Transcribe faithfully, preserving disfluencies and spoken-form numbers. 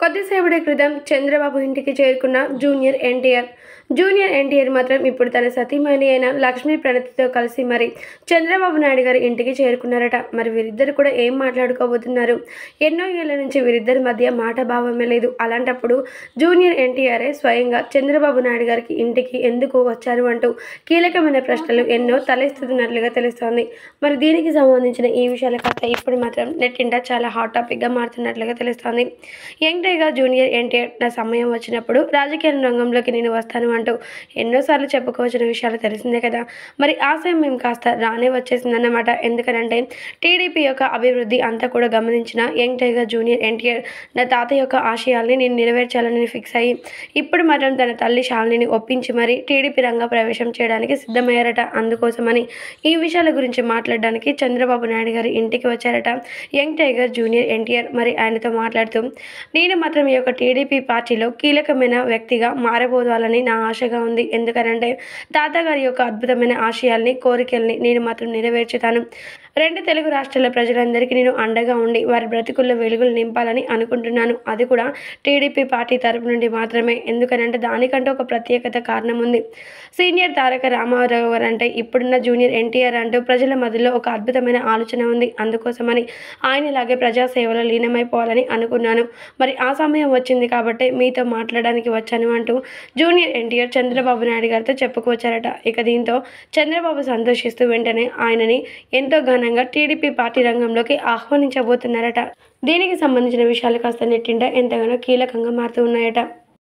కొద్దిసేపటి క్రితం చంద్రబాబు ఇంటికి చేరుకున్న జూనియర్ ఎన్టీఆర్. జూనియర్ ఎన్టీఆర్ మాత్రం ఇప్పుడు తన సతీమణి అయిన లక్ష్మీ ప్రణతితో కలిసి మరి చంద్రబాబు నాయుడు గారి ఇంటికి చేరుకున్నారట. మరి వీరిద్దరు కూడా ఏం మాట్లాడుకోబోతున్నారు? ఎన్నో ఏళ్ల నుంచి వీరిద్దరి మధ్య మాట భావమే లేదు. అలాంటప్పుడు జూనియర్ ఎన్టీఆరే స్వయంగా చంద్రబాబు నాయుడు గారికి ఇంటికి ఎందుకు వచ్చారు అంటూ కీలకమైన ప్రశ్నలు ఎన్నో తలెత్తుతున్నట్లుగా తెలుస్తోంది. మరి దీనికి సంబంధించిన ఈ విషయాల కాస్త ఇప్పుడు మాత్రం నెట్టింట చాలా హాట్ టాపిక్గా మారుతున్నట్లుగా తెలుస్తోంది. యంగ్ టైగర్ జూనియర్ ఎన్టీఆర్ నా సమయం వచ్చినప్పుడు రాజకీయ రంగంలోకి నేను వస్తాను అంటూ ఎన్నోసార్లు చెప్పుకోవచ్చిన విషయాలు తెలిసిందే కదా. మరి ఆ సమయం కాస్త రానే వచ్చేసిందన్నమాట. ఎందుకనంటే టీడీపీ యొక్క అభివృద్ధి అంతా కూడా గమనించిన యంగ్ టైగర్ జూనియర్ ఎన్టీఆర్ నా తాత యొక్క ఆశయాల్ని నేను నెరవేర్చాలని ఫిక్స్ అయ్యి ఇప్పుడు మాత్రం తన తల్లి శాలినిని ఒప్పించి మరి టీడీపీ రంగ ప్రవేశం చేయడానికి సిద్ధమయ్యారట. అందుకోసమని ఈ విషయాల గురించి మాట్లాడడానికి చంద్రబాబు నాయుడు గారి ఇంటికి వచ్చారట యంగ్ టైగర్ జూనియర్ ఎన్టీఆర్. మరి ఆయనతో మాట్లాడుతూ నేను మాత్రం ఈ యొక్క టీడీపీ పార్టీలో కీలకమైన వ్యక్తిగా మారబోవాలని నా ఆశగా ఉంది. ఎందుకంటే తాతగారి యొక్క అద్భుతమైన ఆశయాల్ని కోరికల్ని నేను మాత్రం నెరవేర్చుతాను. రెండు తెలుగు రాష్ట్రాల ప్రజలందరికీ నేను అండగా ఉండి వారి బ్రతుకుల్లో వెలుగులు నింపాలని అనుకుంటున్నాను. అది కూడా టీడీపీ పార్టీ తరపు నుండి మాత్రమే. ఎందుకనంటే దానికంటే ఒక ప్రత్యేకత కారణం ఉంది. సీనియర్ తారక రామారావు గారు అంటే ఇప్పుడున్న జూనియర్ ఎన్టీఆర్ అంటూ ప్రజల మధ్యలో ఒక అద్భుతమైన ఆలోచన ఉంది. అందుకోసమని ఆయనలాగే ప్రజాసేవలో లీనమైపోవాలని అనుకున్నాను. మరి ఆ సమయం వచ్చింది కాబట్టి మీతో మాట్లాడడానికి వచ్చాను అంటూ జూనియర్ ఎన్టీఆర్ చంద్రబాబు నాయుడు గారితో చెప్పుకొచ్చారట. ఇక దీంతో చంద్రబాబు సంతోషిస్తూ వెంటనే ఆయనని ఎంతో ఘనంగా టీడీపీ పార్టీ రంగంలోకి ఆహ్వానించబోతున్నారట. దీనికి సంబంధించిన విషయాలు కాస్త నెట్టింట ఎంతగానో కీలకంగా మారుతూ ఉన్నాయట.